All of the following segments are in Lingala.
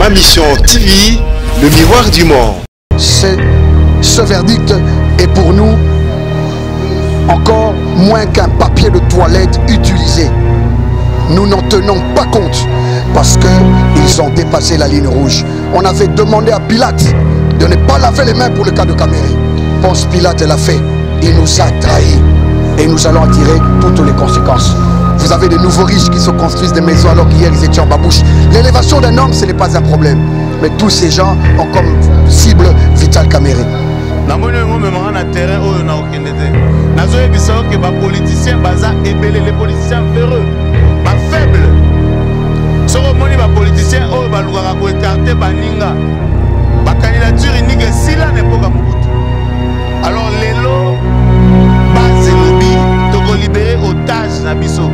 Ma Mission TV, le miroir du monde. Ce verdict est pour nous encore moins qu'un papier de toilette utilisé. Nous n'en tenons pas compte parce qu'ils ont dépassé la ligne rouge. On avait demandé à Pilate de ne pas laver les mains pour le cas de Caméré. Ponce Pilate l'a fait. Il nous a trahis. Et nous allons en tirer toutes les conséquences. Vous avez de nouveaux riches qui se construisent des maisons alors qu'hier ils étaient en babouche. L'élévation d'un homme, ce n'est pas un problème. Mais tous ces gens ont comme cible Vital Caméré. Les politiciens véreux, faibles. Ce que les politiciens ont écarté la candidature unique si là n'est pas Mobutu. Alors les lots, base et lobby, de libérer otages Nabiso.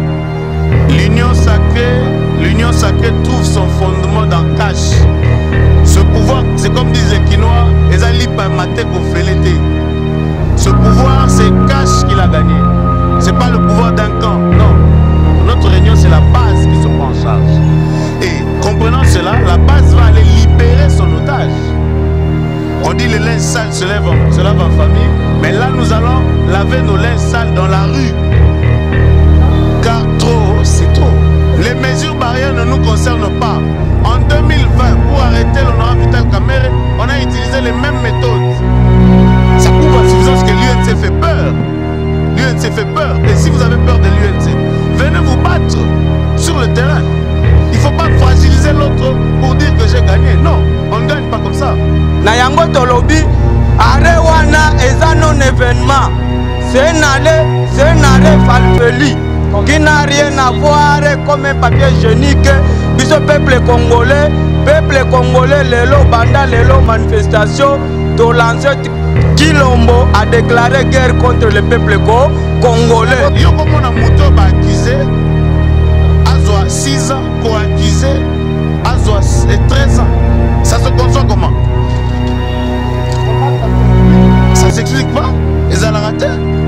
L'union sacrée trouve son fondement dans le cash. Ce pouvoir, c'est comme disent les Quinois, ils ont pas maté qu'on fait l'été. Ce pouvoir, c'est cash qu'il a gagné. C'est pas le pouvoir d'un camp, non. Notre réunion, c'est la base qui se prend en charge. Et comprenant cela, la base va aller libérer son otage. On dit les linges sales se lavent en famille, mais là nous allons laver nos linges sales dans la rue. Car trop, c'est trop. Les mesures barrières ne nous concernent pas. En 2020, pour arrêter l'honorable Vital Caméré, on a utilisé les mêmes méthodes. Ça prouve à suffisance que l'UNC fait peur. L'UNC fait peur. Et si vous avez peur de l'UNC, venez vous battre sur le terrain. Il ne faut pas fragiliser l'autre pour dire que j'ai gagné. Non, on ne gagne pas comme ça. Nayango Tolobi, Arewana est un non-événement. C'est un arrêt falfeli qui n'a rien à voir comme un papier génique. Biso peuple congolais, lelo banda, lelo manifestation, to lancer Kilombo a déclaré guerre contre le peuple congolais. Yo comme on a moto accusé, Azoa 6 ans, co-accusé, Azoa 13 ans. Ça se conçoit comment? Ça s'explique pas? Ils ont raté.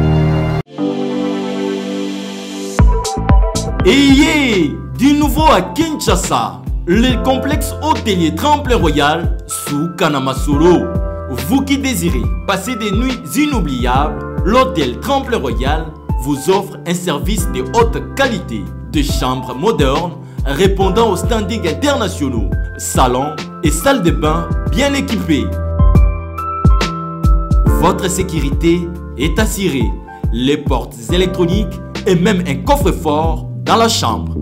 Et du nouveau à Kinshasa, le complexe hôtelier Tremplin Royal sous Kanamasolo. Vous qui désirez passer des nuits inoubliables, l'hôtel Tremplin Royal vous offre un service de haute qualité, de chambres modernes répondant aux standings internationaux, salons et salles de bain bien équipées. Votre sécurité est assurée, les portes électroniques et même un coffre-fort dans la chambre.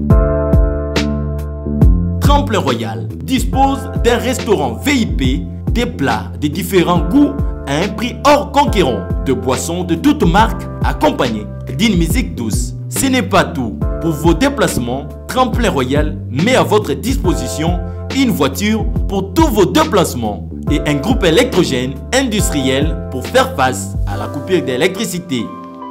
Tremplin Royal dispose d'un restaurant VIP, des plats de différents goûts à un prix hors conquérant, de boissons de toutes marques accompagnées d'une musique douce. Ce n'est pas tout. Pour vos déplacements, Tremplin Royal met à votre disposition une voiture pour tous vos déplacements et un groupe électrogène industriel pour faire face à la coupure d'électricité.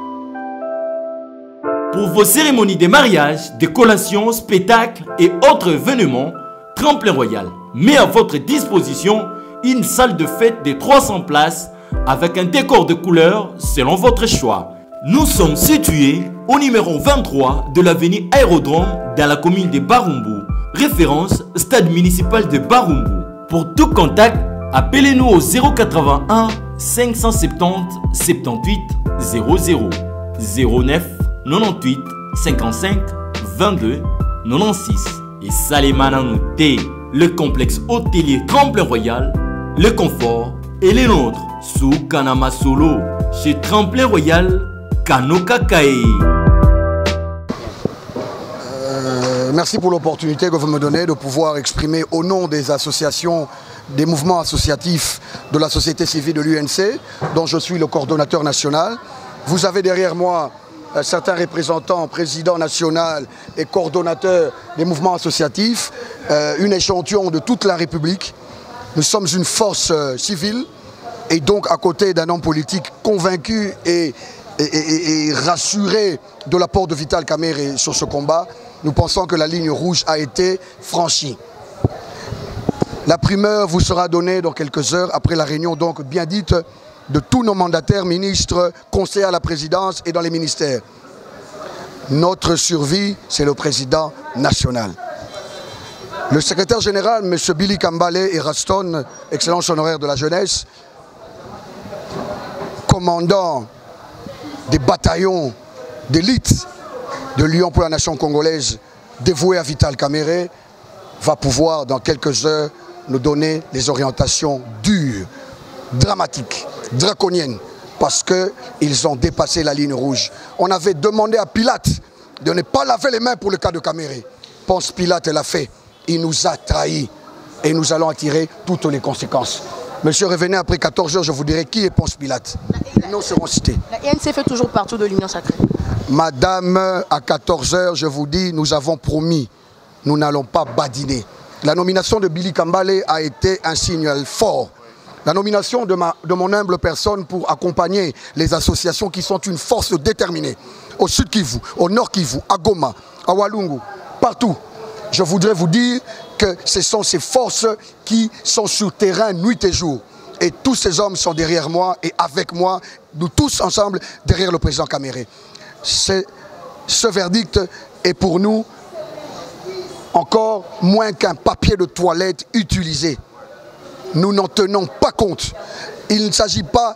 Pour vos cérémonies de mariage, de collations, spectacles et autres événements, Tremplin Royal met à votre disposition une salle de fête de 300 places avec un décor de couleurs selon votre choix. Nous sommes situés au numéro 23 de l'avenue Aérodrome dans la commune de Barumbu. Référence stade municipal de Barumbu. Pour tout contact, appelez-nous au 081 570 78 00 09 98 55 22 96. Et Salimana Nouté, le complexe hôtelier Tremplin Royal, le confort et les nôtres sous Kanamasolo chez Tremplin Royal Kanokakae. Merci pour l'opportunité que vous me donnez de pouvoir exprimer au nom des associations, des mouvements associatifs de la société civile de l'UNC, dont je suis le coordonnateur national. Vous avez derrière moi certains représentants, présidents national et coordonnateurs des mouvements associatifs, une échantillon de toute la République. Nous sommes une force civile et donc à côté d'un homme politique convaincu et rassuré de l'apport de Vital Caméré sur ce combat, nous pensons que la ligne rouge a été franchie. La primeur vous sera donnée dans quelques heures après la réunion donc bien dite de tous nos mandataires, ministres, conseillers à la présidence et dans les ministères. Notre survie, c'est le président national. Le secrétaire général, M. Billy Kambale et Raston, excellence honoraire de la jeunesse, commandant des bataillons d'élite de l'Union pour la nation congolaise dévoué à Vital Kamerhe, va pouvoir dans quelques heures nous donner des orientations dures, dramatiques, draconiennes, parce qu'ils ont dépassé la ligne rouge. On avait demandé à Pilate de ne pas laver les mains pour le cas de Kamerhe. Ponce Pilate l'a fait. Il nous a trahis et nous allons en tirer toutes les conséquences. Monsieur, revenez après 14 heures, je vous dirai qui est Ponce Pilate. Les noms seront cités. La INC fait toujours partie de l'Union sacrée. Madame, à 14 heures, je vous dis, nous avons promis, nous n'allons pas badiner. La nomination de Billy Kambale a été un signal fort. La nomination de mon humble personne pour accompagner les associations qui sont une force déterminée. Au Sud Kivu, au Nord Kivu, à Goma, à Walungu, partout. Je voudrais vous dire que ce sont ces forces qui sont sur terrain nuit et jour. Et tous ces hommes sont derrière moi et avec moi, nous tous ensemble, derrière le président Kamerhe. Ce verdict est pour nous encore moins qu'un papier de toilette utilisé. Nous n'en tenons pas compte. Il ne s'agit pas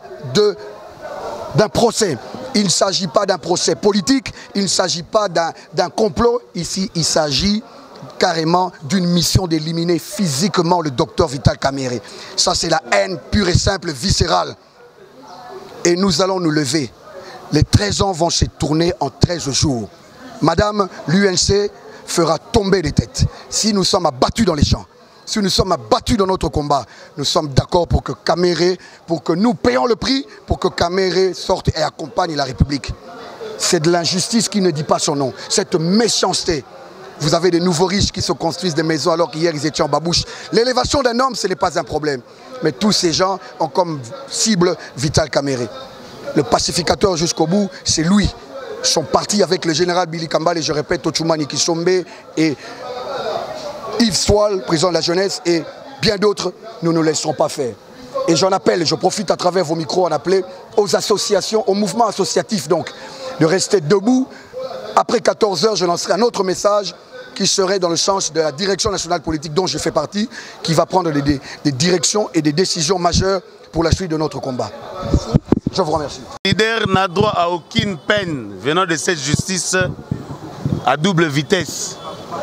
d'un procès. Il ne s'agit pas d'un procès politique. Il ne s'agit pas d'un complot. Ici, il s'agit carrément d'une mission d'éliminer physiquement le docteur Vital Kamerhe. Ça, c'est la haine pure et simple, viscérale. Et nous allons nous lever. Les 13 ans vont se tourner en 13 jours. Madame, l'UNC fera tomber les têtes. Si nous sommes abattus dans les champs, si nous sommes abattus dans notre combat, nous sommes d'accord pour que Kamerhe, pour que nous payons le prix, pour que Kamerhe sorte et accompagne la République. C'est de l'injustice qui ne dit pas son nom. Cette méchanceté. Vous avez des nouveaux riches qui se construisent des maisons alors qu'hier ils étaient en babouche. L'élévation d'un homme, ce n'est pas un problème. Mais tous ces gens ont comme cible Vital Kamerhe. Le pacificateur jusqu'au bout, c'est lui. Son parti avec le général Billy Kambale, je répète, Tochumani Kisombe et Yves Swal, président de la jeunesse, et bien d'autres, nous ne laisserons pas faire. Et j'en appelle, je profite à travers vos micros, en appeler aux associations, aux mouvements associatifs donc, de rester debout. Après 14 heures, je lancerai un autre message qui serait dans le sens de la direction nationale politique dont je fais partie, qui va prendre des directions et des décisions majeures pour la suite de notre combat. Je vous remercie. Le leader n'a droit à aucune peine venant de cette justice à double vitesse.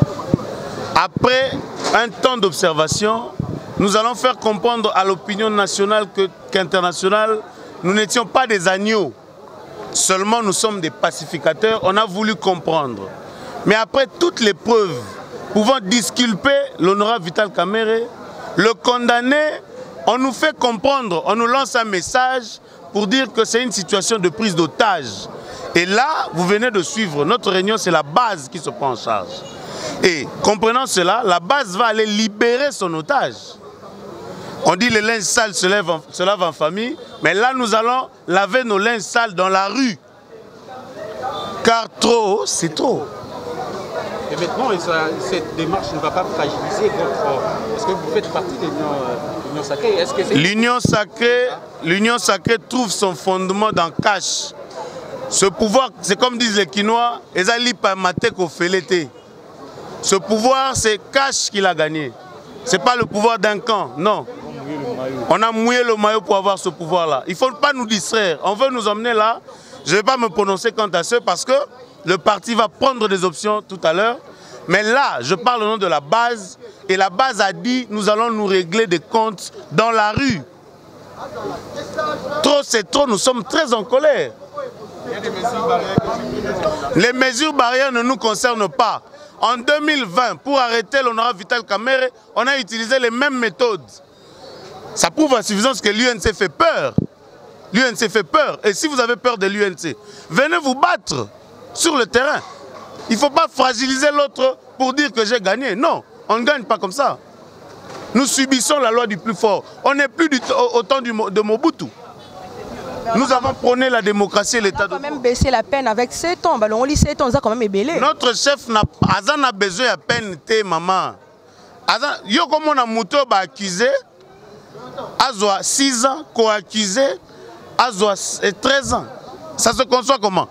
Après un temps d'observation, nous allons faire comprendre à l'opinion nationale qu'internationale, nous n'étions pas des agneaux. Seulement nous sommes des pacificateurs, on a voulu comprendre. Mais après toutes les preuves pouvant disculper l'honorable Vital Kamerhe, le condamner, on nous fait comprendre, on nous lance un message pour dire que c'est une situation de prise d'otage. Et là, vous venez de suivre, notre réunion, c'est la base qui se prend en charge. Et comprenant cela, la base va aller libérer son otage. On dit les linges sales se lavent en famille, mais là nous allons laver nos linges sales dans la rue. Car trop, c'est trop. Et maintenant, cette démarche ne va pas fragiliser votre... Est-ce que vous faites partie de l'Union sacrée? L'Union sacrée trouve son fondement dans Cash. Ce pouvoir, c'est comme disent les Quinois, ce pouvoir, c'est Cash qui l'a gagné. Ce n'est pas le pouvoir d'un camp, non. On a mouillé le maillot pour avoir ce pouvoir-là. Il ne faut pas nous distraire. On veut nous emmener là. Je ne vais pas me prononcer quant à ce parce que le parti va prendre des options tout à l'heure. Mais là, je parle au nom de la base. Et la base a dit, nous allons nous régler des comptes dans la rue. Trop, c'est trop. Nous sommes très en colère. Les mesures barrières ne nous concernent pas. En 2020, pour arrêter l'honorable Vital Kamerhe, on a utilisé les mêmes méthodes. Ça prouve à suffisance que l'UNC fait peur. L'UNC fait peur. Et si vous avez peur de l'UNC, venez vous battre sur le terrain. Il ne faut pas fragiliser l'autre pour dire que j'ai gagné. Non, on ne gagne pas comme ça. Nous subissons la loi du plus fort. On n'est plus au temps de Mobutu. Nous avons prôné la démocratie et l'état de droit. On a quand même baissé la peine avec 7 ans. On lit 7 ans, on a quand même ébélé. Notre chef n'a besoin de peine, maman. Yo comme on a mouté, accusé, Azoa 6 ans, co-accusé, Azoa 13 ans. Ça se conçoit comment?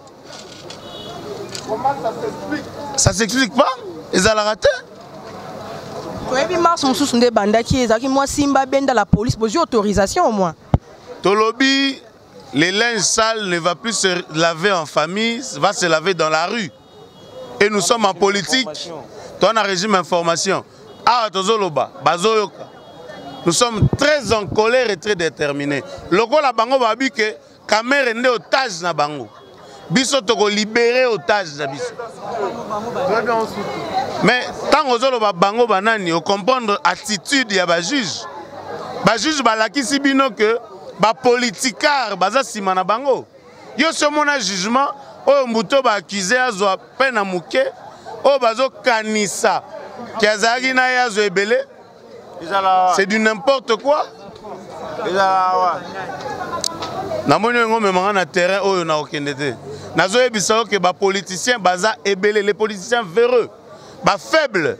Comment ça s'explique? Ça s'explique pas? Ils ont raté. toyebi mars mosusu nde bandaki ezalaki mwa simba benda la police bozwi autorisation au moins. Tolobi, les linges sales ne va plus se laver en famille, va se laver dans la rue. Et nous sommes en politique, on a régime information. Ah, tozoloba, bazoyoka. Nous sommes très en colère et très déterminés. Loko la bango babi que caméra n'est otage na bango. Biso toko libérer otage na biso. Mais tant ozoloba bango banani, on comprendre attitude ya ba juge. Ba juge balaki sibino que ba politikar baza sima na bango. Yo ce mona jugement o mbuto ba accusé azwa pena muke o bazo kanisa ki azaki na yazo ebele. C'est du n'importe quoi. Namoni ngo memanga na terrain oyo na okendete. Nazo ebisa que ba politiciens baza ebele, les politiciens véreux, ba faibles.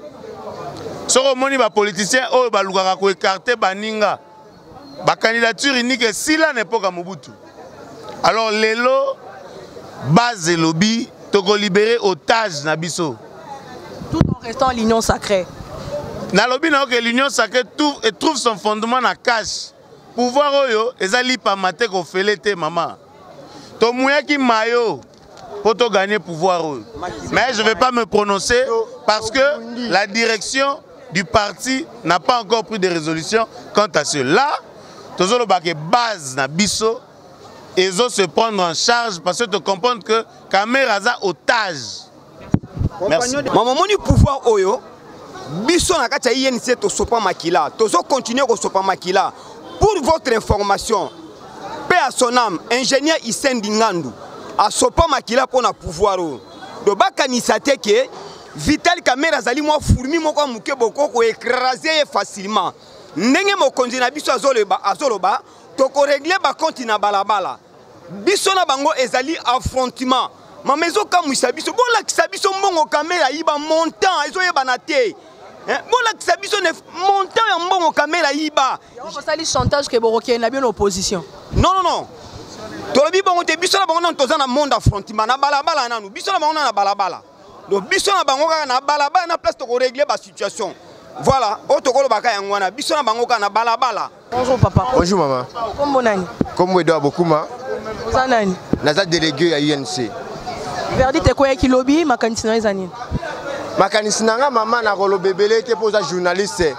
Soko moni ba politiciens oyo ba lukaka ko écarter baninga. Ba candidature unique sila n'époque à Mobutu. Alors lelo base lobby toko libérer otage na biso. Tout en restant l'union sacrée. Na lobby na que l'union sacrée trouve son fondement na cash. Pouvoir oyo ezali pa maté ko felete maman. To mouyaki mayo pour te gagner pouvoir oyo. Mais je vais pas me prononcer parce que la direction du parti n'a pas encore pris de résolution quant à cela. Tozolo ba ke base na biso ezo se prendre en charge parce que tu comprends que caméra za otage. Merci. Maman moni pouvoir oyo biso na kati ya INC to sopa makila, tozo continuer ko sopa makila. Pour votre information, paix à son âme, ingénieur Hissène Dingandu a sopa makila pour na pouvoir o. Do bakanisa te ke Vital Kamerhe azali mo fourmi moko muke boko ko écraser facilement. Ndenge mokonzi na biso azoloba to ko régler ba compte na balabala. Biso na bango ezali affrontement. Ma maison kamwisa biso bon la kisabiso mbongo Kamerhe yiba montant ezo yeba na te. Bon la kisabiso ne montant ya mbongo Kamerhe yiba. On va salir chantage que Boroké na bien opposition. Non non non. Tolobi bango te biso na bango na toza na monde affrontement na balabala nanu. Biso na bango na balabala. Donc biso na bango na balabala na place to ko régler ba situation. Voilà, otokolo baka yangwana biso na bango na balabala. Bonjour papa. Bonjour maman. Comment nani? Comme Edouard Bokuma. Oza nani? Naza délégué à UNC. Verdict quoi qui lobby makanisi na ezani? Makanisi nanga maman na rolo bebele te posa journaliste.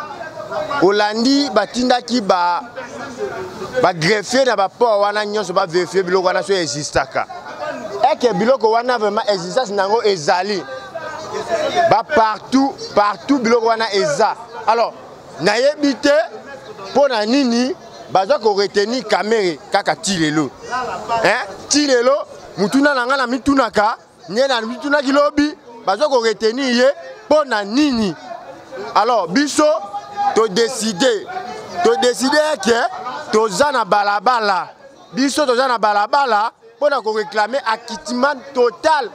Olandi batindaki ba greffier na ba port wana nyonso ba vérifier biloko wana so existaka. Eke biloko wana vraiment existence nango ezali. Bah partout biloko wana eza. Alors nayebi te pona nini baza ko retenir Kamerhe kaka tilelo. Tilelo mutuna nanga na mitunaka nyena mituna kilobi baza ko retenir ye pona nini. Alors biso to décider que toza na balabala. Biso toza na balabala pona ko réclamer acquittement total.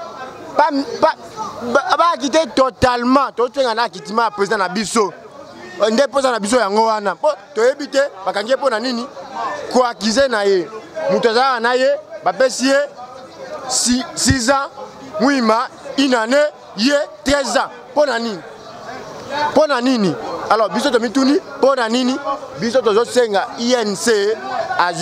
Pas quitter totalement. Tout le monde a quitté le président Nabiso. On est président Nabiso yango wana. To éviter bakangie pona nini ko accuser na ye. Mutaza na ye ba pesie 6 ans, muima une année, ye 13 ans. Pona nini? Pona nini? Alors biso to mituni pona nini? Biso to senga INC a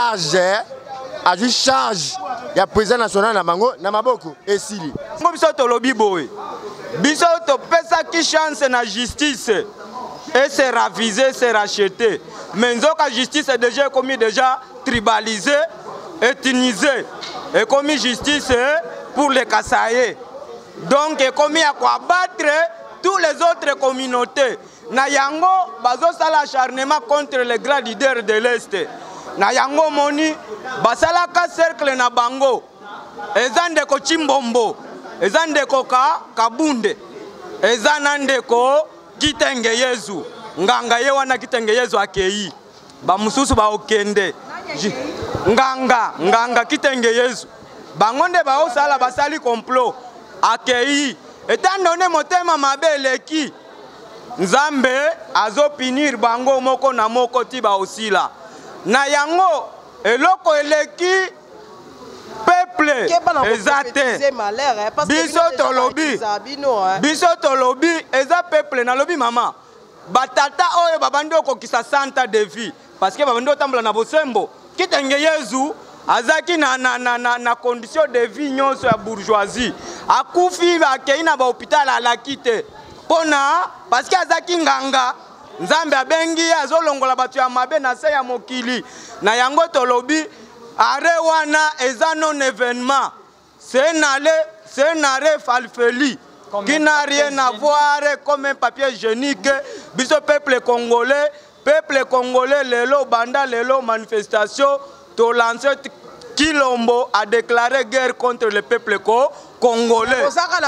juste charge ya président national na bango na maboko esili. Ngo biso to lobi boy. Biso to pesa ki chance na justice et c'est ravisé, c'est racheté. Mais nzoka justice est déjà commis déjà tribalisé, ethnisé et commis justice pour les Kassaye. Donc est commis à quoi battre toutes les autres communautés. Na yango bazo sala acharnement contre les grands leaders de l'Est. Na yango moni basala ka cercle na bango. Ezande ko Chimbombo, ezande ko Kabunde, ezanande ko Kitenge Yezu. Nganga ye wana Kitenge Yezu akei. Ba mususu ba okende. Nganga Kitenge Yezu. Bangonde ba osala basali complot akei. Étant donné motema mabele ki Nzambe azo pinir bango moko na moko tiba osila. Na yango eloko eleki peuple ezate biso tolobi eza peuple na lobi mama batata oyo babando kokisa santa de vie parce que babando tambula na bosembo kitenge Yezu azaki na condition de vie nyonso ya bourgeoisie akufi bakei na ba hôpital alakite pona parce que azaki nganga nzambe abengi azolongola batu ya mabe na se ya mokili na yango tolobi are wana eza non événement c'est un arrêt falfeli qui n'a rien à voir comme un papier hygiénique. Biso peuple congolais lelo banda lelo manifestation to lancer Kilombo a déclaré guerre contre le peuple congolais.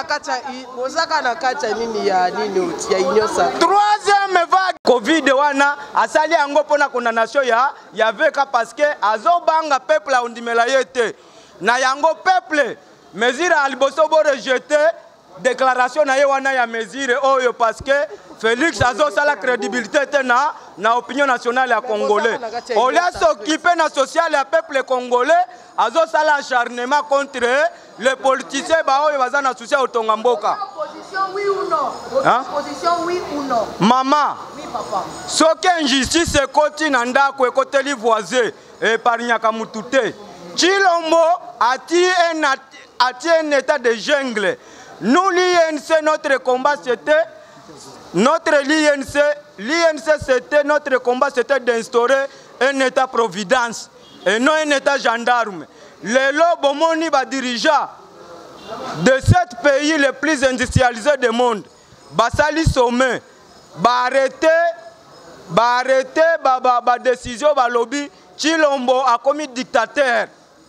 Troisième vague Covid wana asali yango pona condamnation ya veka parce que azobanga peuple a ondimela yete na yango peuple mesure aliboso bo rejeter déclaration na wana ya mesure oyo parce que Félix azo sala crédibilité na opinion nationale ya congolais. On l'a s'occuper na social ya peuple congolais azo sala acharnement contre les politiciens ba oyo baza na souci otonga mboka. Opposition oui ou non? Opposition oui ou non? Maman. Oui papa. Soki injustice ekoti na ndako ekoteli voisin epargnaka mutu te. Chilombo ati un état de jungle. Nous, l'INC, notre combat, c'était... L'INC, c'était... Notre combat, c'était d'instaurer un état-providence et non un état gendarme. Les lobomoni dirigeants de 7 pays les plus industrialisés du monde, Basali Sommet, arrêter décision, lobby, Chilombo a commis dictateur.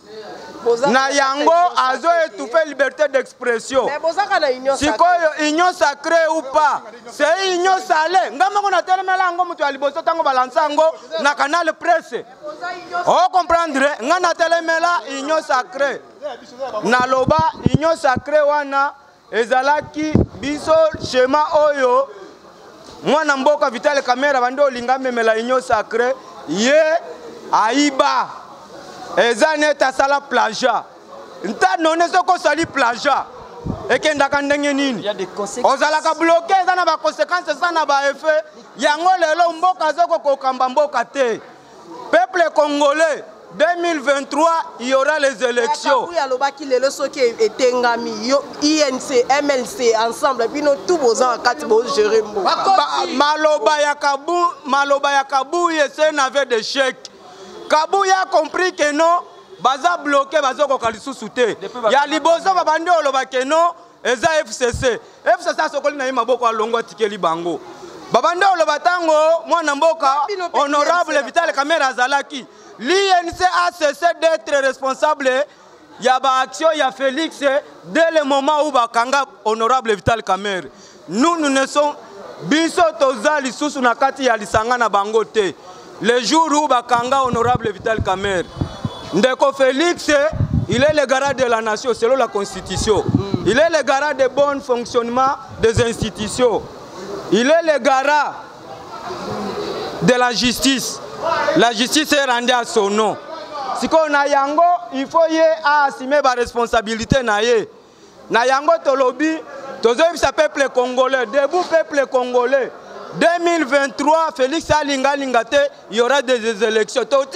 Na yango azo étouffer liberté d'expression. Sikoyo union sacrée ou pas, c'est union salée. Ngama kona telemela ngo mutu aliboso tango balansa ngo na canal presse. Oh comprendre, ngana telemela union sacrée. Na loba union sacrée wana ezalaki biso schéma oyo mwana mboka Vital Kamerhe bando lingame mela union sacrée ye aiba. Ezaneta sala plaja. Nta none soko sali plaja. Ekendaka ndenge nini? Il y a des conséquences. Ozalaka bloqué ezana ba conséquences sana ba effet. Yango lelo mboka zoko kokamba mboka te. Peuple congolais 2023 il y aura les élections. Oui alobaki lelo soki etengami yo INC MLC ensemble puis nous tous vos ans kati bo gérer mbo. Maloba ya Kabu c'est un aveu d'échec. Kabouya a compris que non, baza bloqué, baza kokalisu souté. Ya liboso babande oloba que non, eza FCC. FCC a sokoli na maboko alongo tikeli bango. Babande oloba tango, mwana mboka, honorable Vital Kamerhe azalaki. L'INC a cessé d'être responsable. Ya ba action ya Félix dès le moment où bakanga honorable Vital Kamerhe. Nous ne sommes biso tozali susu na kati ya lisanga na bango te. Le jour où Bakanga honorable Vital Kamerhe, Ndeko Félix, il est le garant de la nation selon la constitution. Il est le garant de bon fonctionnement des institutions. Il est le garant de la justice. La justice est rendue à son nom. Si on a yango, il faut y assumer la responsabilité naye. Na yango tolobi, tozo sa peuple congolais, debout peuple congolais. 2023, Félix Alingate, il y aura des élections. Merci.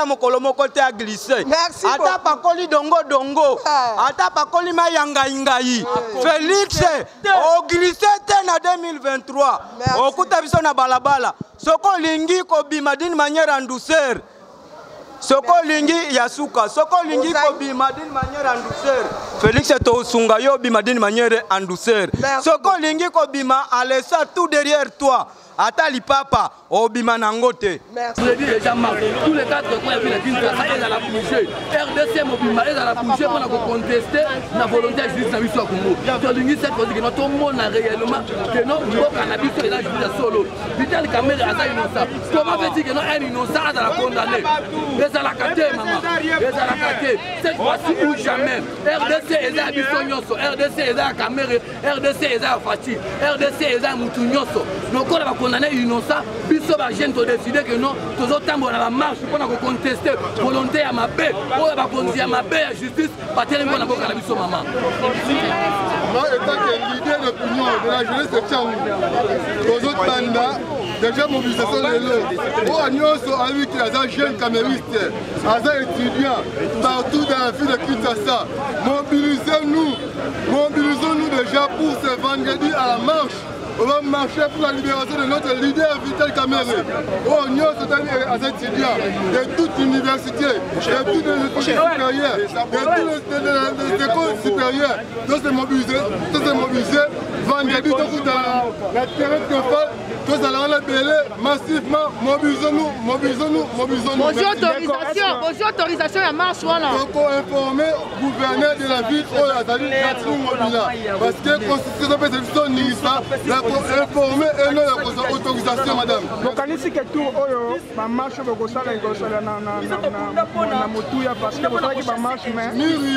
Ata pakoli dongo. Ata pakoli mayanga ingayi. Félix, au glissé en 2023. Au kutabiso na balabala. Soko lingi ko bima d'une manière en douceur. Soko lingi yasuka. Soko lingi ko bima d'une manière en douceur. Félix est au sungayo bima d'une manière en douceur. Soko lingi ko bima à laisser tout derrière toi. Atali papa, obima nangote. Merci. Je dis déjà tous les 4 coins de la Kinshasa est à la bouger. RDC Mobima est à la bouger pour contester la volonté de justice dans le Congo. Je dis cette chose que notre monde a réellement que notre cannabis est là juste solo. Vital Kamerhe a innocent. Comment fait-il que nous un innocent à la condamner? Les à la caté, maman. Les à la caté. Cette fois-ci ou jamais. RDC est à Bissonyoso. RDC est à Kamerhe. RDC est à Fati. RDC est à Moutounyoso. Donc on va condamner innocent. Biso ba jeune to décider que non, tous autant on la marche pour contester volonté à ma paix. On va conduire à ma paix à justice. Pas tellement on a beaucoup à la biso maman. Moi étant que l'idée d'opinion de la jeunesse de Tchangou, aux autres bandas, déjà mobilisation de l'eau. Oh, nous sommes avec les jeunes caméristes, les étudiants, partout dans la ville de Kinshasa. Mobilisons-nous déjà pour ce vendredi à la marche. On va marcher pour la libération de notre leader Vital Kamerhe. Oh, nous sommes des étudiants de toute l'université, de toutes les écoles supérieures, de toutes les écoles supérieures. Tous se mobiliser vendredi dans la terrain de Fall. Tous allons l'appeler massivement. Mobilisons-nous. Bonjour autorisation à marche. Donc, on informer le gouverneur de la ville où la salle parce que la constitution de son ministère informer et non la autorisation, madame. Donc, on ici que tout la marche na motuya parce que vous savez que marche mais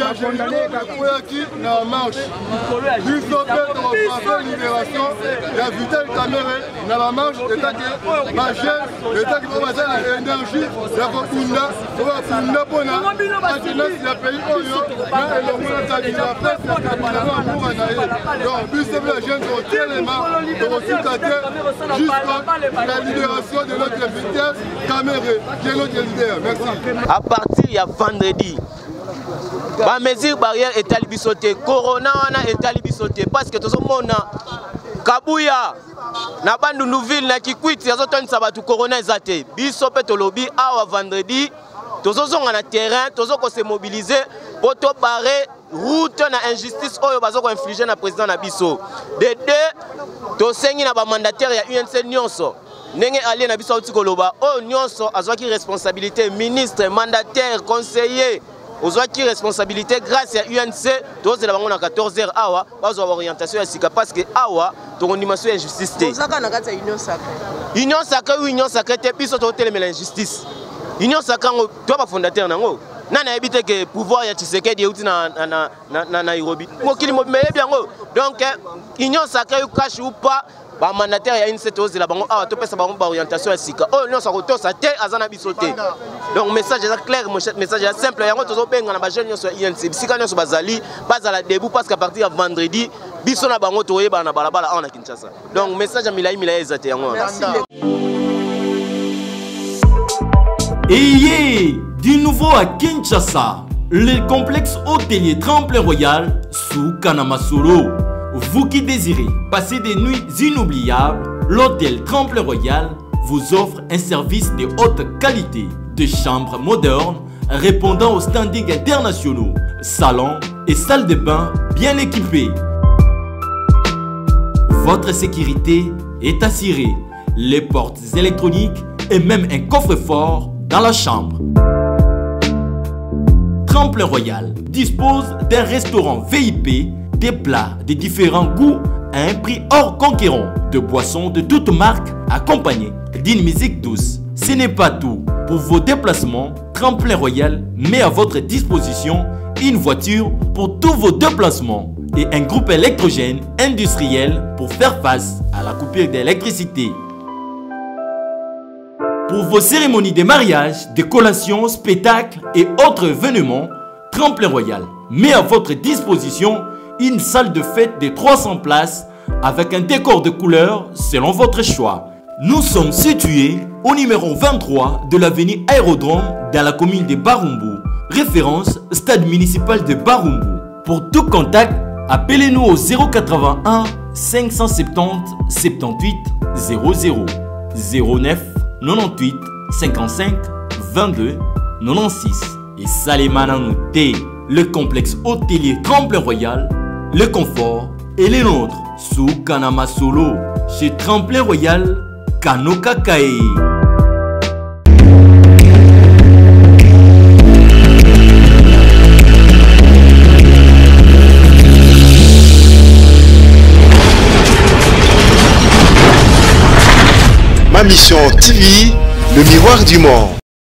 na marche. Il faut faire la libération de Vital Kamerhe na la marche état que ma jeune état qui va passer l'énergie la kokunda va pour la maintenance du pays oyo na elongo na la presse na kabila pour anaye. Donc, plus la jeune au tellement jusqu'à la libération de notre Vital Kamerhe, qui est notre leader. Merci. À partir de vendredi, la mesure barrière est à l'ibissoté. Corona est à l'ibissoté. Parce que tout le monde, Kabuya, na bandu nouvelle na kikwiti, ya zoto nisabatu corona ezate. Bisope tolobi, awa vendredi, tozo zonga na terrain, tozo ko se mobiliser, pour to barrer route na injustice oyo bazo ko infliger na président na biso. De deux, to sengi na ba mandataire ya UNC nyonso. Nenge allié na biso uti koloba, o nyonso azwaki responsabilité, ministre, mandataire, conseiller, ozwaki responsabilité grâce à UNC, toze la bango na 14h awa, bazo orientation ya sika parce que awa to kondimation ya injustice te. Ozaka na kati ya union sacrée. Union sacrée ou union sacrée te biso to telemela injustice. Union sacrée toi ba fondateur nango. Nana ebite que pouvoir ya Tshisekedi euti na Nairobi. Mokili mo meyebi yango. Donc union sacrée ou cash ou pas ba mandataire ya UNC toze la bango awa to pesa bango ba orientation ya sika. Oh non ça kotosa te azana biso te. Donc message est clair, message est simple. Yango tozo benga na ba jeune nyonso UNC. Bisika nyonso bazali bazala debout parce qu'à partir de vendredi biso na bango toyeba na balabala awa na Kinshasa. Donc message ya milai ezate yango. Merci. Et du nouveau à Kinshasa, le complexe hôtelier Tremplin Royal sous Kanamasolo. Vous qui désirez passer des nuits inoubliables, l'hôtel Tremplin Royal vous offre un service de haute qualité, de chambres modernes répondant aux standards internationaux, salons et salles de bain bien équipées. Votre sécurité est assurée, les portes électroniques et même un coffre-fort dans la chambre. Tremplin Royal dispose d'un restaurant VIP, des plats de différents goûts à un prix hors conquérant, de boissons de toutes marques accompagnées d'une musique douce. Ce n'est pas tout. Pour vos déplacements, Tremplin Royal met à votre disposition une voiture pour tous vos déplacements et un groupe électrogène industriel pour faire face à la coupure d'électricité. Pour vos cérémonies de mariage, de collations, spectacles et autres événements, Tremplin Royal met à votre disposition une salle de fête de 300 places avec un décor de couleurs selon votre choix. Nous sommes situés au numéro 23 de l'avenue Aérodrome dans la commune de Barumbu, référence stade municipal de Barumbu. Pour tout contact, appelez-nous au 081 570 78 00 09 98 55 22 96 et Salimana Nouté, le complexe hôtelier Tremplin Royal, le confort et les nôtres sous Kanamasolo chez Tremplin Royal Kanokakae. Ma mission TV, le miroir du monde.